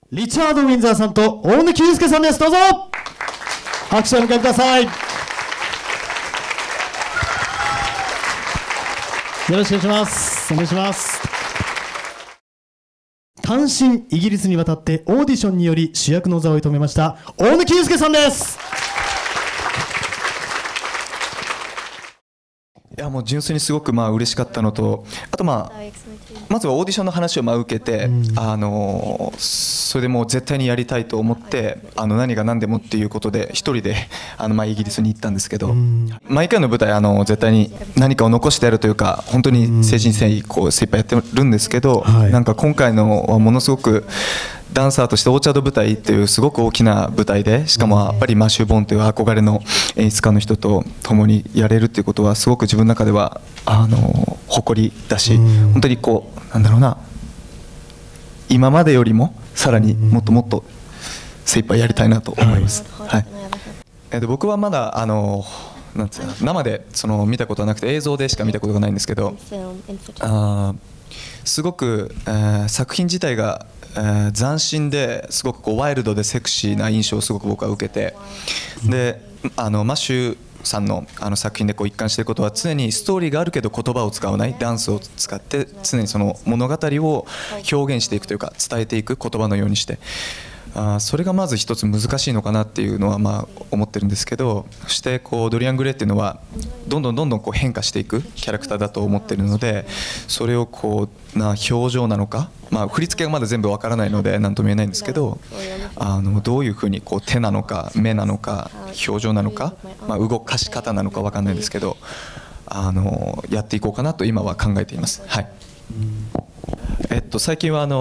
リチャード・ウィンザーさんと大貫勇輔さんです。どうぞ拍手をお迎えください。よろしくお願いします。お願いします。単身イギリスに渡ってオーディションにより主役の座を射止めました大貫勇輔さんです。 いやもう純粋にすごく嬉しかったのと、あとまずはオーディションの話を受けて、それでもう絶対にやりたいと思って、何が何でもっていうことで一人でイギリスに行ったんですけど、毎回の舞台絶対に何かを残してやるというか、本当に誠心誠意精一杯やってるんですけど、なんか今回のはものすごくダンサーとしてオーチャード舞台っていうすごく大きな舞台で、しかもやっぱりマシュー・ボーンという憧れの演出家の人と共にやれるっていうことはすごく自分の中では誇りだし、本当になんだろうな、今までよりもさらにもっともっと精一杯やりたいなと思います。はい。僕はまだなんていうの、生で見たことはなくて映像でしか見たことがないんですけど、すごく、作品自体が斬新ですごくワイルドでセクシーな印象をすごく僕は受けて、でマシューさんの作品で一貫していることは、常にストーリーがあるけど言葉を使わない、ダンスを使って常にその物語を表現していくというか伝えていく、言葉のようにして、それがまず一つ難しいのかなっていうのは思ってるんですけど、そしてドリアン・グレイっていうのはどんどん変化していくキャラクターだと思ってるので、それを表情なのか、振り付けがまだ全部わからないので何とも言えないんですけど、どういうふうに手なのか目なのか表情なのか、動かし方なのかわかんないんですけど、やっていこうかなと今は考えています。はい。最近は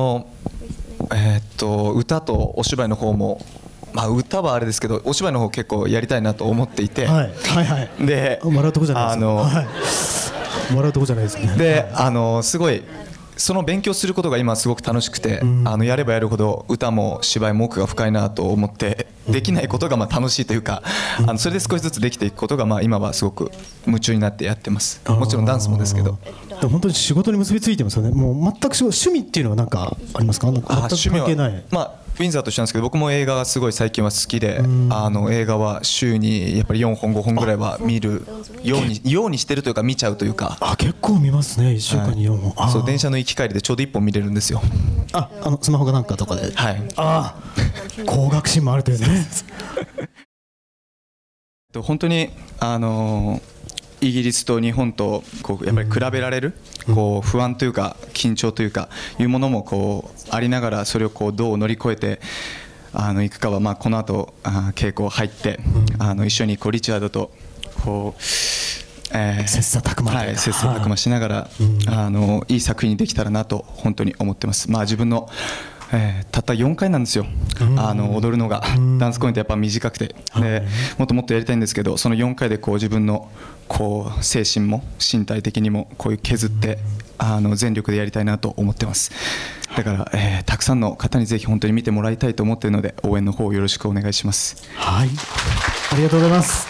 歌とお芝居の方も、歌はあれですけどお芝居の方結構やりたいなと思っていて、 で笑うとこじゃないですか。笑うとこじゃないですね。 ですごいその勉強することが今すごく楽しくて、やればやるほど歌も芝居も奥が深いなと思って、できないことが楽しいというか、それで少しずつできていくことが今はすごく夢中になってやってます。もちろんダンスもですけど。 本当に仕事に結びついてますよね。もう全く趣味っていうのは何かありますか？全く関係ない。 ウィンザーと一緒なんですけど、僕も映画がすごい最近は好きで、映画は週にやっぱり4本5本ぐらいは見るようにしてるというか、見ちゃうというか。 結構見ますね。1週間に4本。 そう、電車の行き帰りでちょうど1本見れるんですよ。 スマホかなんかとかで。 はい。 高学心もあるというね。 本当にイギリスと日本とやっぱり比べられる不安というか緊張というかいうものもありながら、それをどう乗り越えていくかは、この後稽古入って一緒にリチャードと切磋琢磨しながらいい作品にできたらなと本当に思ってます。自分のたった4回なんですよ、踊るのが。ダンス公演ってやっぱ短くて、でもっともっとやりたいんですけど、その4回で自分の精神も身体的にも削って全力でやりたいなと思ってます。だから、たくさんの方にぜひ本当に見てもらいたいと思っているので、応援の方よろしくお願いします。 はい、ありがとうございます。